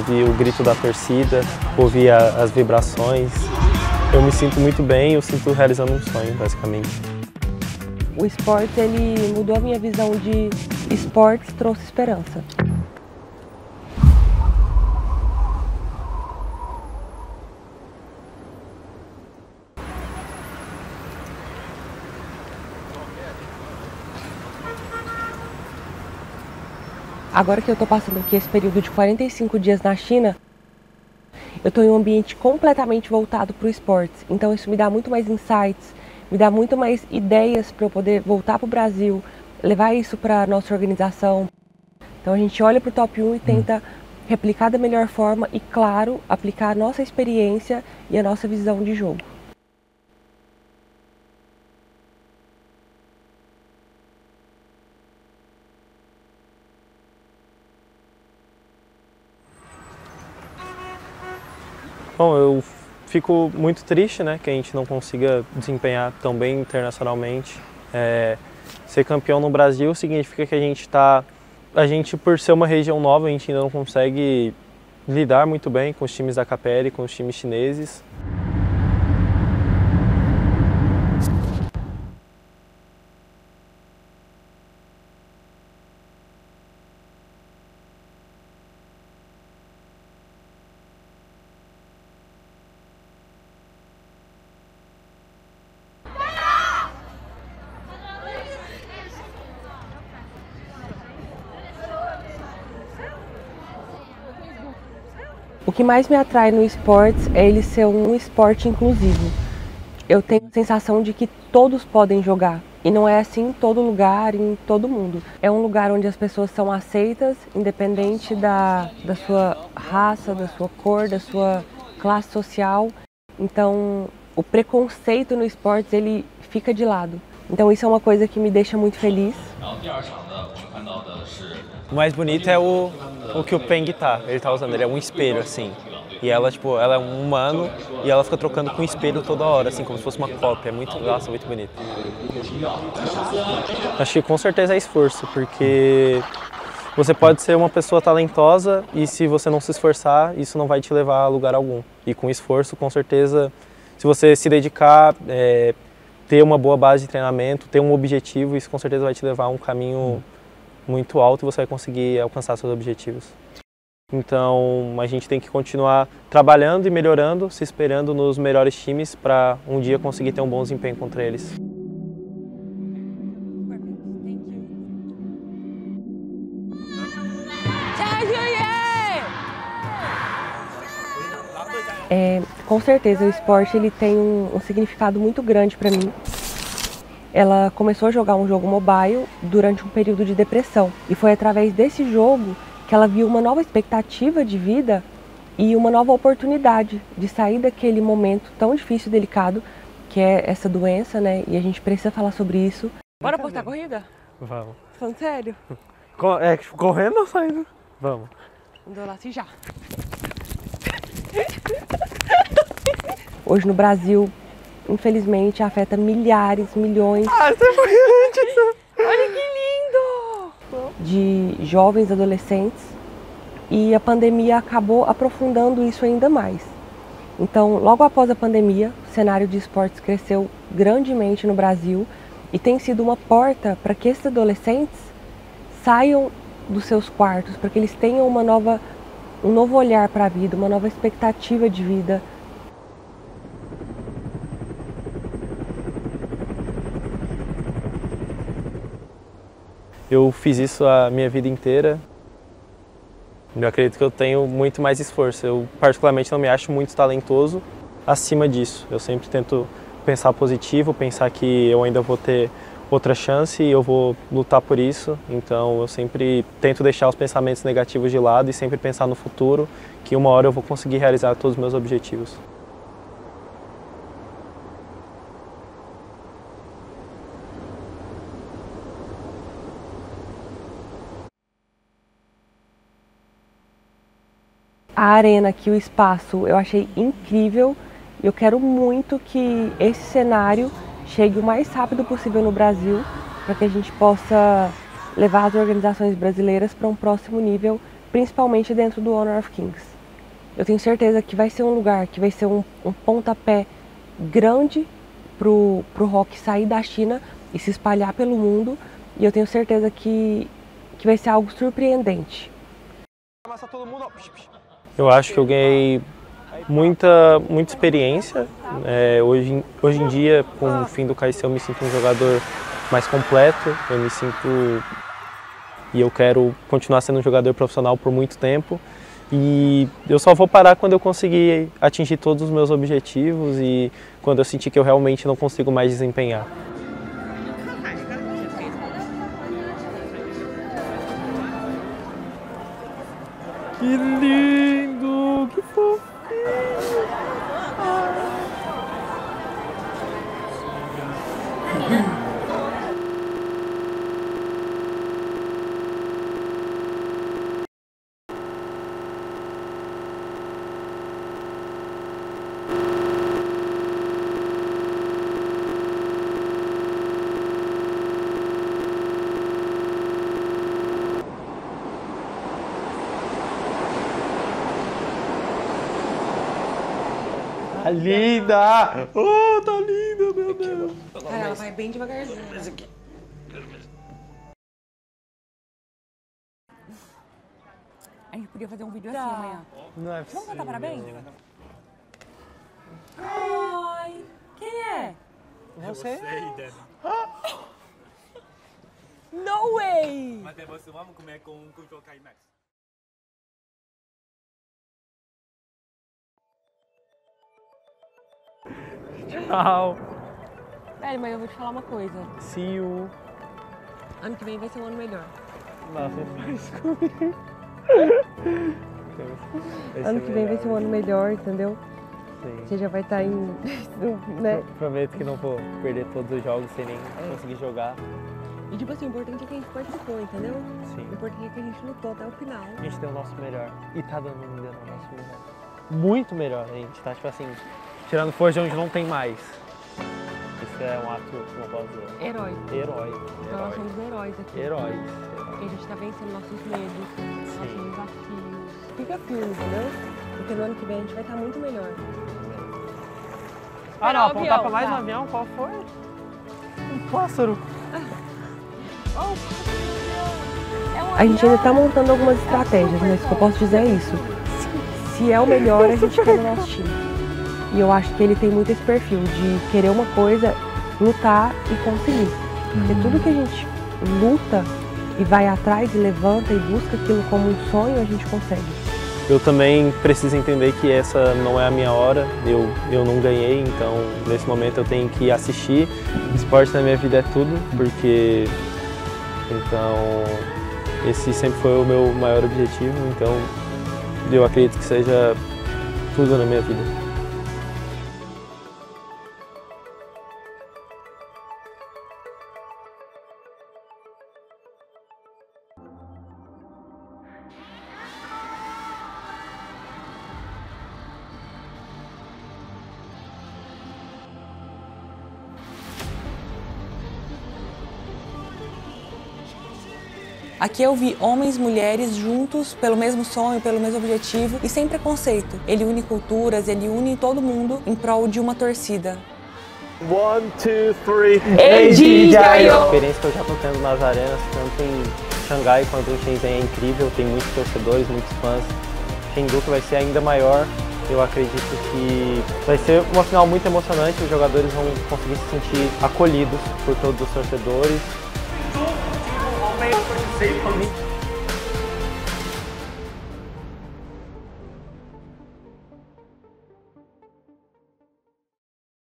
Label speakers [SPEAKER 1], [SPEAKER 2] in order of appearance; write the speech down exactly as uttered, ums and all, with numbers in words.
[SPEAKER 1] ouvir o grito da torcida, ouvir a, as vibrações. Eu me sinto muito bem, eu sinto realizando um sonho, basicamente.
[SPEAKER 2] O esporte, ele mudou a minha visão de esportes, trouxe esperança. Agora que eu estou passando aqui esse período de quarenta e cinco dias na China, eu estou em um ambiente completamente voltado para o esporte. Então isso me dá muito mais insights, me dá muito mais ideias para eu poder voltar para o Brasil, levar isso para a nossa organização. Então a gente olha para o top um e tenta replicar da melhor forma e, claro, aplicar a nossa experiência e a nossa visão de jogo.
[SPEAKER 1] Bom, eu fico muito triste, né, que a gente não consiga desempenhar tão bem internacionalmente. É, ser campeão no Brasil significa que a gente está, a gente por ser uma região nova, a gente ainda não consegue lidar muito bem com os times da K P L, com os times chineses.
[SPEAKER 2] O que mais me atrai no esportes é ele ser um esporte inclusivo. Eu tenho a sensação de que todos podem jogar. E não é assim em todo lugar, em todo mundo. É um lugar onde as pessoas são aceitas, independente da, da sua raça, da sua cor, da sua classe social. Então, o preconceito no esportes, ele fica de lado. Então isso é uma coisa que me deixa muito feliz.
[SPEAKER 1] O mais bonito é o, o que o Peng tá, ele tá usando, ele é um espelho, assim. E ela, tipo, ela é um humano e ela fica trocando com o espelho toda hora, assim, como se fosse uma cópia. É muito, nossa, muito bonito. Acho que com certeza é esforço, porque você pode ser uma pessoa talentosa e se você não se esforçar, isso não vai te levar a lugar algum. E com esforço, com certeza, se você se dedicar, é, ter uma boa base de treinamento, ter um objetivo, isso com certeza vai te levar a um caminho muito alto e você vai conseguir alcançar seus objetivos. Então a gente tem que continuar trabalhando e melhorando, se esperando nos melhores times para um dia conseguir ter um bom desempenho contra eles.
[SPEAKER 2] É, com certeza o esporte ele tem um, um significado muito grande para mim. Ela começou a jogar um jogo mobile durante um período de depressão e foi através desse jogo que ela viu uma nova expectativa de vida e uma nova oportunidade de sair daquele momento tão difícil e delicado que é essa doença, né? E a gente precisa falar sobre isso. Bora postar corrida?
[SPEAKER 1] Vamos.
[SPEAKER 2] Falando sério?
[SPEAKER 1] É, correndo ou saindo? Vamos.
[SPEAKER 2] Andou lá assim já. Hoje no Brasil, infelizmente, afeta milhares, milhões.
[SPEAKER 1] Ah, você foi antes!
[SPEAKER 2] Olha que lindo! De jovens adolescentes e a pandemia acabou aprofundando isso ainda mais. Então, logo após a pandemia, o cenário de esportes cresceu grandemente no Brasil e tem sido uma porta para que esses adolescentes saiam dos seus quartos, para que eles tenham uma nova, um novo olhar para a vida, uma nova expectativa de vida.
[SPEAKER 1] Eu fiz isso a minha vida inteira. Eu acredito que eu tenho muito mais esforço. Eu particularmente não me acho muito talentoso acima disso. Eu sempre tento pensar positivo, pensar que eu ainda vou ter outra chance e eu vou lutar por isso. Então eu sempre tento deixar os pensamentos negativos de lado e sempre pensar no futuro, que uma hora eu vou conseguir realizar todos os meus objetivos.
[SPEAKER 2] A arena aqui, o espaço, eu achei incrível. Eu quero muito que esse cenário chegue o mais rápido possível no Brasil, para que a gente possa levar as organizações brasileiras para um próximo nível, principalmente dentro do Honor of Kings. Eu tenho certeza que vai ser um lugar, que vai ser um, um pontapé grande pro, pro rock sair da China e se espalhar pelo mundo. E eu tenho certeza que, que vai ser algo surpreendente.
[SPEAKER 1] Eu acho que eu ganhei muita, muita experiência. É, hoje, hoje em dia, com o fim do K C, eu me sinto um jogador mais completo. Eu me sinto... E eu quero continuar sendo um jogador profissional por muito tempo. E eu só vou parar quando eu conseguir atingir todos os meus objetivos e quando eu sentir que eu realmente não consigo mais desempenhar. Que lindo! Que fofinho! Tá linda! Oh, tá linda, meu Deus!
[SPEAKER 2] Cara, ela vai bem devagarzinho.
[SPEAKER 3] A gente podia fazer um vídeo assim amanhã.
[SPEAKER 1] Não é
[SPEAKER 3] Vamos cantar parabéns?
[SPEAKER 2] Oi! Quem é?
[SPEAKER 1] Você?
[SPEAKER 2] No way!
[SPEAKER 4] Mas é você, vamos comer com o João Max.
[SPEAKER 1] Tchau!
[SPEAKER 2] Velho, mas eu vou te falar uma coisa.
[SPEAKER 1] See you!
[SPEAKER 2] Ano que vem vai ser um ano melhor.
[SPEAKER 1] Nossa, faz comigo!
[SPEAKER 2] Ano que vem vai ser um ano melhor, entendeu?
[SPEAKER 1] Sim.
[SPEAKER 2] Você já vai estar em... né?
[SPEAKER 1] Prometo que não vou perder todos os jogos sem nem
[SPEAKER 2] É.
[SPEAKER 1] conseguir jogar.
[SPEAKER 2] E tipo assim, o importante é que a gente participou, entendeu?
[SPEAKER 1] Sim.
[SPEAKER 2] O importante é que a gente lutou até o final.
[SPEAKER 1] A gente deu o nosso melhor. E tá dando ainda o nosso melhor. Muito melhor. A gente tá, tipo assim, tirando força de onde não tem mais. Isso é um ato, como eu posso dizer?
[SPEAKER 2] Herói.
[SPEAKER 1] Herói.
[SPEAKER 2] Então nós somos heróis aqui.
[SPEAKER 1] Heróis.
[SPEAKER 2] Porque a gente tá vencendo nossos medos,
[SPEAKER 1] Sim.
[SPEAKER 2] nossos desafios. Fica firme, entendeu? Porque no ano que vem a gente vai estar muito melhor.
[SPEAKER 1] Ah, não,
[SPEAKER 2] o
[SPEAKER 1] apontar
[SPEAKER 2] avião,
[SPEAKER 1] pra mais
[SPEAKER 2] tá.
[SPEAKER 1] um avião? Qual foi? Um pássaro.
[SPEAKER 2] A gente ainda tá montando algumas estratégias, mas o que eu posso dizer é isso. Se é o melhor, a gente quer no nosso time. E eu acho que ele tem muito esse perfil de querer uma coisa, lutar e conseguir. Porque tudo que a gente luta e vai atrás e levanta e busca aquilo como um sonho, a gente consegue.
[SPEAKER 1] Eu também preciso entender que essa não é a minha hora, eu, eu não ganhei, então nesse momento eu tenho que assistir. Esporte na minha vida é tudo, porque então esse sempre foi o meu maior objetivo, então eu acredito que seja tudo na minha vida.
[SPEAKER 3] Aqui eu vi homens e mulheres juntos pelo mesmo sonho, pelo mesmo objetivo e sem preconceito. Ele une culturas, ele une todo mundo em prol de uma torcida.
[SPEAKER 1] One, two, three.
[SPEAKER 2] A G
[SPEAKER 1] A
[SPEAKER 2] ganhou!
[SPEAKER 1] experiência que eu já estou tendo nas arenas, tanto em Xangai quanto em Shenzhen, é incrível. Tem muitos torcedores, muitos fãs. Chengdu vai ser ainda maior. Eu acredito que vai ser uma final muito emocionante. Os jogadores vão conseguir se sentir acolhidos por todos os torcedores.